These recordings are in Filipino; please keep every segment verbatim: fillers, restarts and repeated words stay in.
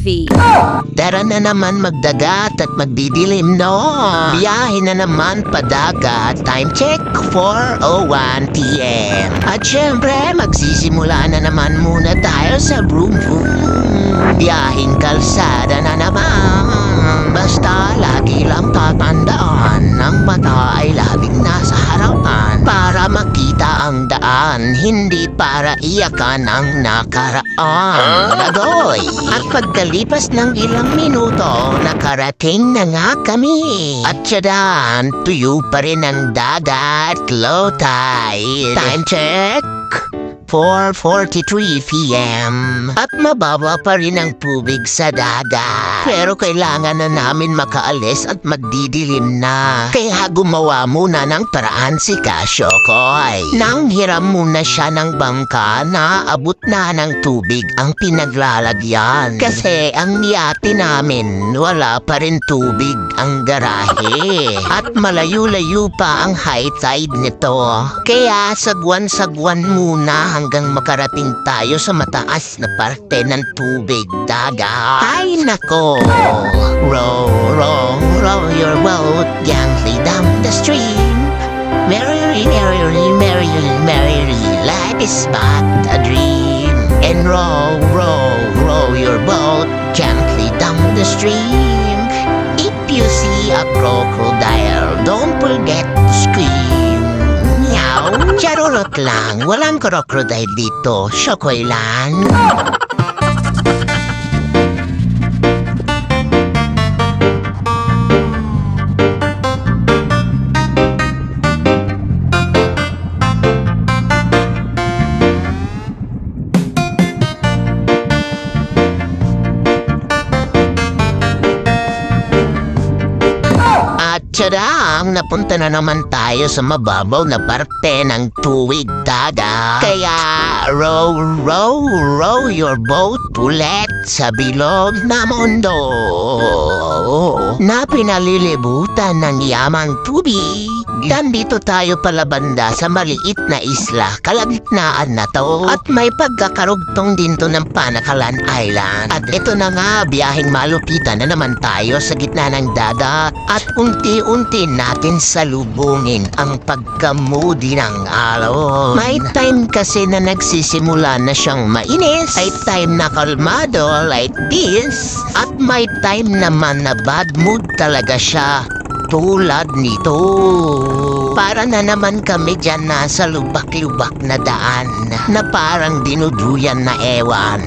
V. Tara na naman magdagat at magdidilim, no? Biyahe na naman padagat. Time check, four oh one p m At syempre, magsisimula na naman muna tayo sa vroom vroom. Biyahing kalsada na naman. Basta lagi lang tatandaan, ang mata ay laging nasa harapan para makita ang daan, hindi para iyakan ang nakaraan. Lagoy! At pagkalipas ng ilang minuto, nakarating na nga kami. At syadan, tuyo pa rin ang dagat, low tide. Time check! four forty-three p m At mababa pa rin ang tubig sa dagat. Pero kailangan na namin makaalis at magdidilim na. Kaya gumawa muna ng paraan si Casio Koy. Nang hiram muna siya ng bangka na abot na ng tubig ang pinaglalagyan. Kasi ang yate namin, wala pa rin tubig ang garahe. At malayo-layo pa ang high tide nito. Kaya sagwan-sagwan muna hanggang makarating tayo sa mataas na parte ng tubig dagat. Ay nako! Row, row, row your boat gently down the stream. Merrily, merrily, merrily, merrily, life is but a dream. And row, row, row your boat gently down the stream. If you see a crocodile, don't forget to scream. Meow! Charot lang, walang crocodile dito. Syokoy lang. Tadang, napunta na naman tayo sa mababaw na parte ng tuwid dagat. Kaya row, row, row your boat ulit sa bilog na mundo na pinalilibutan ng yamang tubig. Nandito tayo palabanda sa maliit na isla, kalagitnaan na to. At may pagkakarugtong din to ng Panakalan Island. At ito na nga, biyaheng malupitan na naman tayo sa gitna ng dagat. At unti-unti natin salubungin ang pagkamudi ng araw. May time kasi na nagsisimula na siyang mainis. May time na kalmado like this. At may time naman na bad mood talaga siya. Tulad nito. Para na naman kami dyan nasa lubak-lubak na daan na parang dinuduyan na ewan.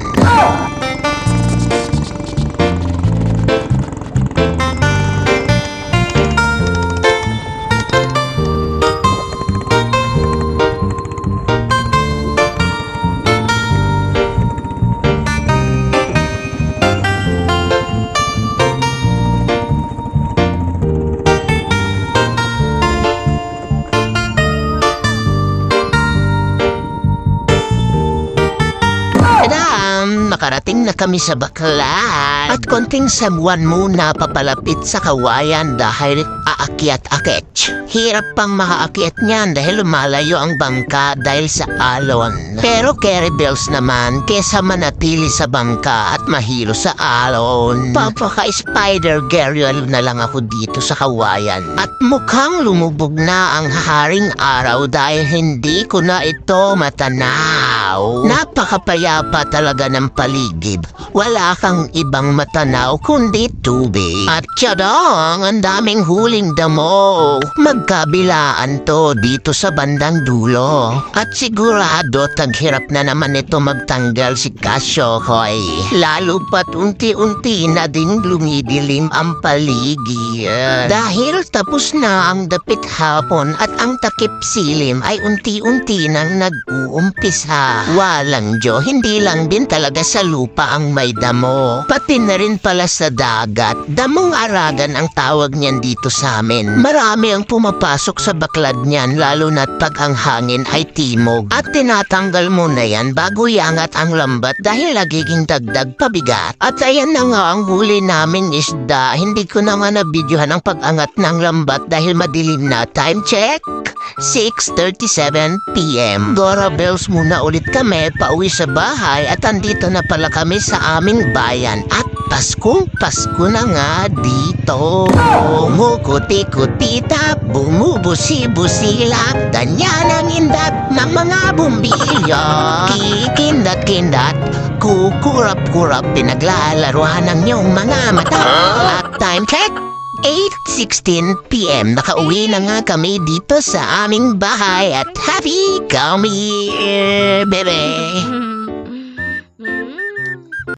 Makarating na kami sa Baclan. At konting sabuan muna papalapit sa kawayan dahil aakyat-akit. Hirap pang makaakyat niyan dahil lumalayo ang bangka dahil sa alon. Pero carry bells naman kesa manatili sa bangka at mahilo sa alon. Papaka-spider girl na lang ako dito sa kawayan. At mukhang lumubog na ang haring araw dahil hindi ko na ito matanaw. Napakapayapa talaga ng paligid. Wala kang ibang matanaw kundi tubig. At tiyadong, ang daming huling damo. Magkabilaan to dito sa bandang dulo. At sigurado taghirap na naman ito magtanggal si Casio Koy. Lalo pat unti-unti na ding lumidilim ang paligid. Dahil tapos na ang dapit hapon at ang takip silim ay unti-unti nang nag-uumpisa. Walang Diyo, hindi lang din talaga sa lupa ang may damo. Pati na rin pala sa dagat. Damong aragan ang tawag niyan dito sa amin. Marami ang pumapasok sa baklad niyan lalo na't pag ang hangin ay timog. At tinatanggal mo na yan bago iangat ang lambat dahil nagiging dagdag pabigat. At ayan na nga ang huli naming isda. Hindi ko na nga nabidyohan ang pag-angat ng lambat dahil madilim na. Time check! six thirty-seven p m Dora bells muna ulit kami pauwi sa bahay at andito na pala kami sa aming bayan at Paskong Pasko na nga dito. Bumukuti-kutita, bumubusi-busila, ganyan ang indat ng mga bumbilya. Kikindat-kindat, kukurap-kurap, pinaglalaruan ng iyong mga mata. At time check, eight sixteen p m Nakauwi na nga kami dito sa aming bahay at happy kami, bebe.